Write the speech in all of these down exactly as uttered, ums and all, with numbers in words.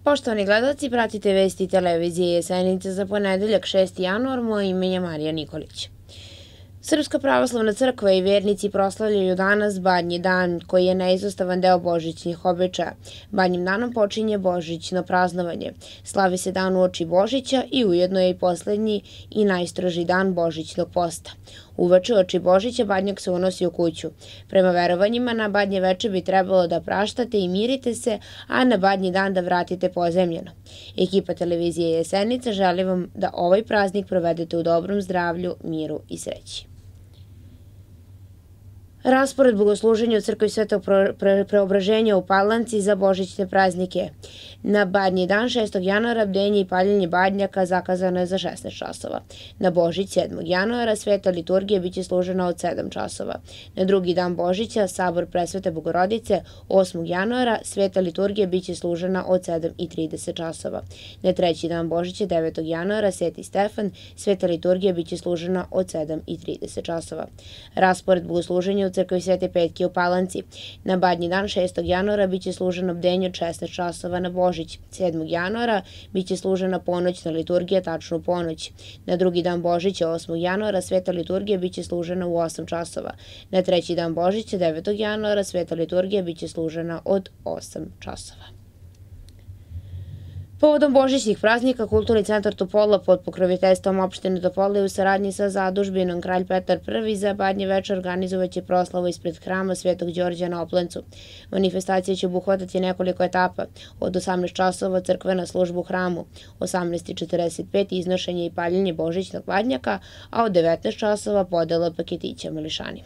Poštovani gledalci, pratite vesti televizije Jesenica za ponedeljak šesti januar, moje ime je Marija Nikolić. Srpska pravoslavna crkva i vernici proslavljaju danas Badnji dan, koji je neizostavan deo božićnih običaja. Badnjim danom počinje božićno praznovanje. Slavi se dan uoči Božića i ujedno je i poslednji i najstroži dan božićnog posta. Uveče uoči Božića badnjak se unosi u kuću. Prema verovanjima, na Badnje veče bi trebalo da praštate i mirite se, a na Badnji dan da vratite pozemljeno. Ekipa televizije Jesenica želi vam da ovaj praznik provedete u dobrom zdravlju, miru i sreći. Raspored bogosluženja u crkvi Svetog Preobraženja u Palanci za božićne praznike. Na Badnji dan šestog januara bdenje i paljenje badnjaka zakazano je za šesnaest časova. Na Božić sedmog januara sveta liturgija biće služena od sedam časova. Na drugi dan Božića sabor Presvete Bogorodice osmog januara sveta liturgija biće služena od sedam i trideset časova. Na treći dan Božića devetog januara Sveti Stefan sveta liturgija biće služena od sedam i trideset časova. Raspored bogosluženja u crkvi Svete Petke u Palanci. Na Badnji dan šestog januara biće služeno bdenje od šesnaest časova na Božić. sedmog januara biće služena ponoćna liturgija tačno u ponoć. Na drugi dan Božića osmog januara sveta liturgija biće služena u osam časova. Na treći dan Božića devetog januara sveta liturgija biće služena od osam časova. Povodom božićnih praznika, Kulturni centar Topola pod pokroviteljstvom opštine Topola i u saradnji sa zadužbinom Kralj Petar Prvi za Badnje veče organizovaće proslavu ispred hrama Svetog Đorđa na Oplencu. Manifestacija će obuhvatati nekoliko etapa. Od osamnaest časova crkvena služba u hramu, osamnaest četrdeset pet iznošenje i paljenje božićnog badnjaka, a od devetnaest časova podela paketića mališanima.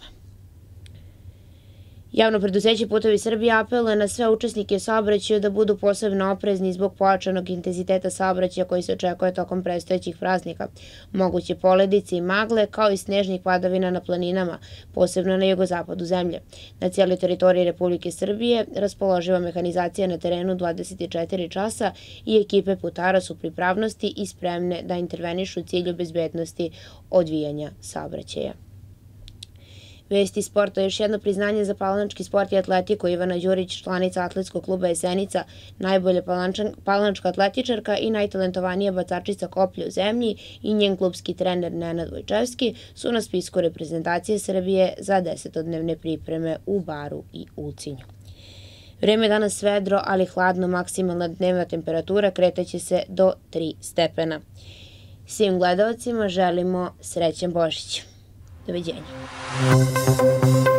Javno preduzeće Putevi Srbije apeluje na sve učesnike saobraćaja da budu posebno oprezni zbog pojačanog intenziteta saobraćaja koji se očekuje tokom predstojećih praznika. Moguće poledice i magle, kao i snežnih padavina na planinama, posebno na jugozapadu zemlje. Na cijeloj teritoriji Republike Srbije raspoloživa mehanizacija na terenu dvadeset četiri časa i ekipe putara su pripravnosti i spremne da intervenišu u cilju bezbednosti odvijanja saobraćaja. Vesti sporta, još jedno priznanje za palanački sport i atletiku. Ivana Đurić, članica atletskog kluba Jesenica, najbolja palanačka atletičarka i najtalentovanija bacačica koplja u zemlji i njen klubski trener Nenad Vojčevski su na spisku reprezentacije Srbije za desetodnevne pripreme u Baru i Ulcinju. Vreme je danas vedro, ali hladno, maksimalna dnevna temperatura kretaće se do tri stepena. Svim gledalcima želimo srećan Božić. Doviđenja.